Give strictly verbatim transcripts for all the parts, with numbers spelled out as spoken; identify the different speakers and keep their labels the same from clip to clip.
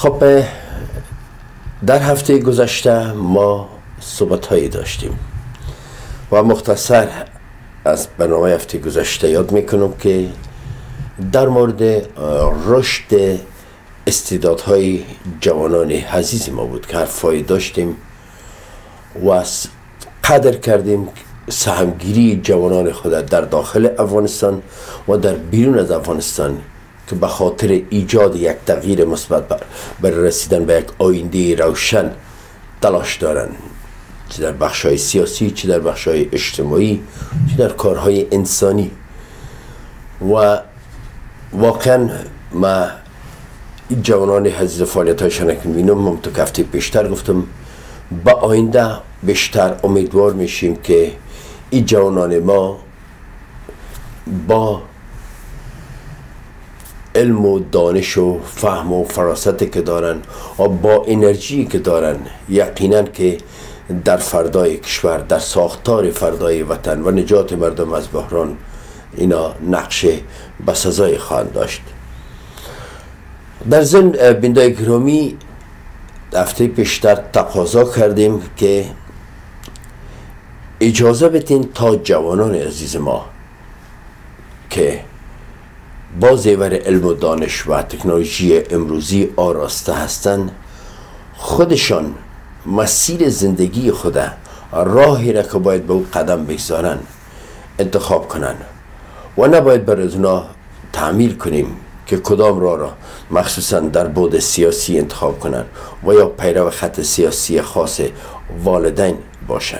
Speaker 1: خب در هفته گذشته ما صحبت هایی داشتیم و مختصر از برنامه هفته گذشته یاد میکنم که در مورد رشد استعدادهای جوانان عزیز ما بود که حرفایی داشتیم و قدر کردیم سهمگیری جوانان خود در داخل افغانستان و در بیرون از افغانستان که به خاطر ایجاد یک تغییر مثبت بر رسیدن به یک آینده روشن تلاش دارند، چه در بخش‌های سیاسی، چه در بخش‌های اجتماعی، چه در کارهای انسانی. و واقعا ما این جوانان عزیز فعالیت‌هایشان که می‌بینم، همونطور که هفته پیشتر گفتم، با آینده بیشتر امیدوار میشیم که این جوانان ما با علم و دانش و فهم و فراستی که دارن و با انرژی که دارن، یقینا که در فردای کشور، در ساختار فردای وطن و نجات مردم از بحران اینا نقش بسزای خواهند داشت. در ضمن بینندگان گرامی، هفته پیشتر تقاضا کردیم که اجازه بدین تا جوانان عزیز ما که با زیور علم و دانش و تکنولوژی امروزی آراسته هستند، خودشان مسیر زندگی خود، راهی را که باید به او قدم بگذارن انتخاب کنن و نباید بر از اونا تعمیل کنیم که کدام راه را مخصوصا در بعد سیاسی انتخاب کنن و یا پیرو خط سیاسی خاص والدین باشن.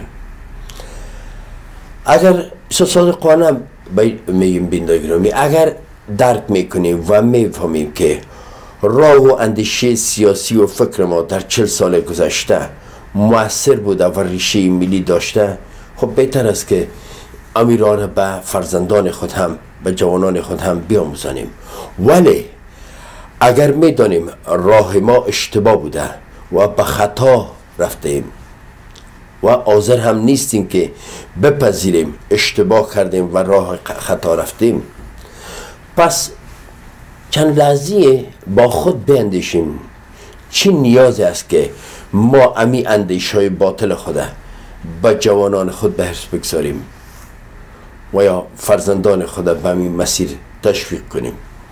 Speaker 1: اگر صادقانه میگیم بینندگان گرامی، اگر درک میکنیم و میفهمیم که راه و اندیشه سیاسی و فکر ما در چل سال گذشته مؤثر بوده و ریشه ملی داشته، خب بهتر است که امیران به فرزندان خود هم، به جوانان خود هم بیاموزانیم. ولی اگر میدانیم راه ما اشتباه بوده و به خطا رفتیم و حاضر هم نیستیم که بپذیریم اشتباه کردیم و راه خطا رفتیم، پس چند لحظه با خود بیندیشیم چی نیازی است که ما امی اندیش های باطل خود به جوانان خود به حرص بگذاریم و یا فرزندان خود به همین مسیر تشویق کنیم.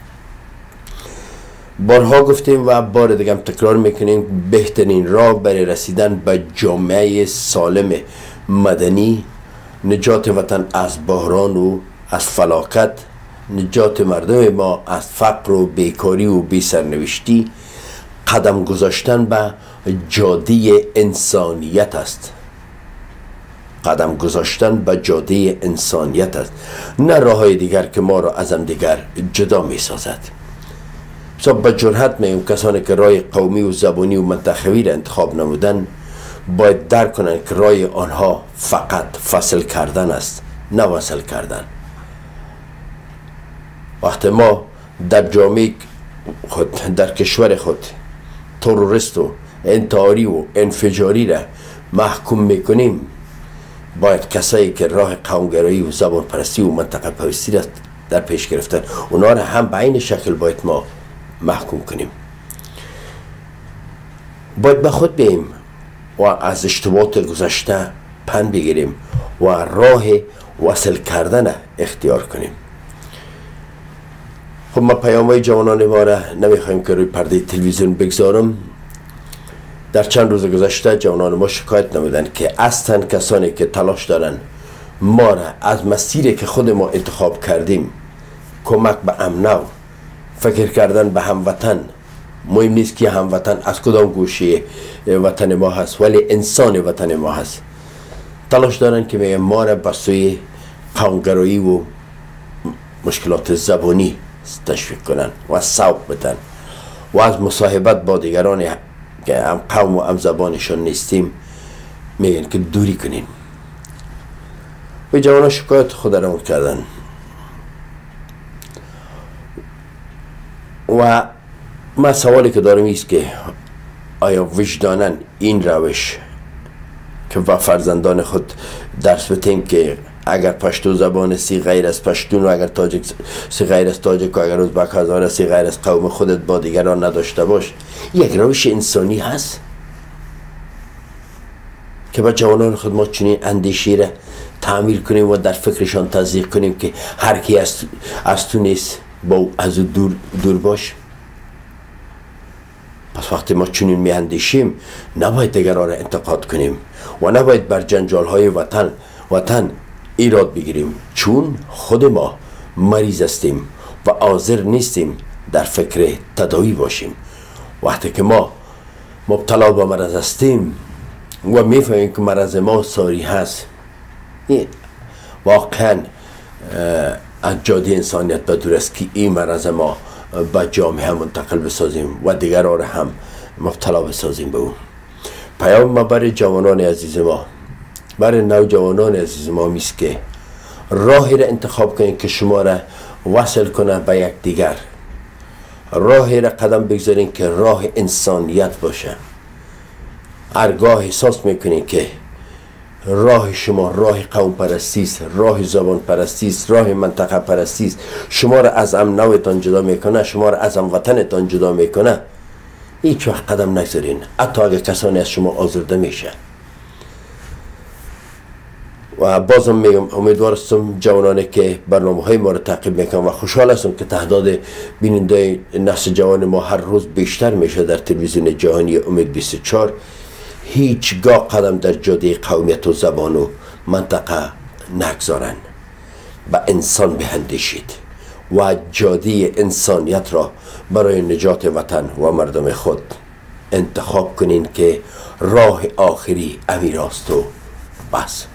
Speaker 1: بارها گفتیم و بار دیگه هم تکرار میکنیم، بهترین راه برای رسیدن به جامعه سالم مدنی، نجات وطن از بحران و از فلاکت، نجات مردم ما از فقر و بیکاری و بی سرنوشتی، قدم گذاشتن به جاده انسانیت است. قدم گذاشتن به جاده انسانیت است، نه راه های دیگر که ما را از هم دیگر جدا می سازد. بسیار با جرأت میگم کسانی که راه قومی و زبانی و منتخبی را انتخاب نمودن باید درک کنند که راه آنها فقط فصل کردن است، نه وصل کردن. وقتی ما در جامعه خود، در کشور خود تروریست و انتحاری و انفجاری را محکوم میکنیم، باید کسایی که راه قومگرایی و زبان پرستی و منطقه پرستی را در پیش گرفتن، اونا را هم به این شکل باید ما محکوم کنیم. باید به خود بیم و از اشتباهات گذشته پند بگیریم و راه وصل کردن اختیار کنیم. خب ما پیام های جوانان ما را نمیخوایم که روی پرده تلویزیون بگذارم. در چند روز گذشته جوانان ما شکایت نمودن که اصلا کسانی که تلاش دارن ما را از مسیری که خود ما انتخاب کردیم، کمک به امن و فکر کردن به هموطن، مهم نیست که هموطن از کدام گوشه وطن ما هست، ولی انسان وطن ما هست، تلاش دارن که میگن ما را به سوی قومگرایی و مشکلات زبانی تشویق کنن و سوق بدن و از مصاحبت با دیگران که هم قوم و هم زبانشان نیستیم میگن که دوری کنین. و جوانان شکایت خود را کردن و من سوالی که دارم ایست که آیا وجدانن این روش که با فرزندان خود درس بتیم که اگر پشتو زبان سی غیر از پشتون و اگر تاجک سی غیر از تاجک و اگر ازبک هزاره سی غیر از قوم خودت با دیگران نداشته باش، یک روش انسانی هست که با جوانان خود ما چنین اندیشی را تعمیر کنیم و در فکرشان تزریق کنیم که هر کی از, از تو نیست با از او دور, دور باش. پس وقتی ما چنین می اندیشیم نباید دیگران را انتقاد کنیم و نباید بر جنجال های وطن وطن ایراد بگیریم، چون خود ما مریض هستیم و حاضر نیستیم در فکر تداوی باشیم. وقتی که ما مبتلا به مرض هستیم و میفهمیم که مرض ما ساری هست، واقعا از جاده انسانیت به دور است که این مرض ما به جامعه منتقل بسازیم و دیگران را هم مبتلا بسازیم به اون. پیام ما برای جوانان عزیز ما، برای نوجوانان عزیز ما میست که راهی را انتخاب کنید که شما را وصل کنه به یک دیگر، راهی را قدم بگذارین که راه انسانیت باشه. هرگاه احساس میکنین که راه شما راه قوم پرستی است، راه زبان پرستی است، راه منطقه پرستی است، شما را از ام نوتان جدا میکنه، شما را از ام وطنتان جدا میکنه، هیچ وقت قدم نگذارین، حتی اگر کسانی از شما آزرده میشه. و بازم میگم امیدوار هستم جوانانی که برنامه های ما را تعقیب میکنن و خوشحال هستم که تعداد بیننده نسل جوان ما هر روز بیشتر میشه در تلویزیون جهانی امید بیست و چهار، هیچگاه قدم در جاده قومیت و زبان و منطقه نگذارن. به انسان بهندیشید و جاده انسانیت را برای نجات وطن و مردم خود انتخاب کنین که راه آخری امیر است و بس.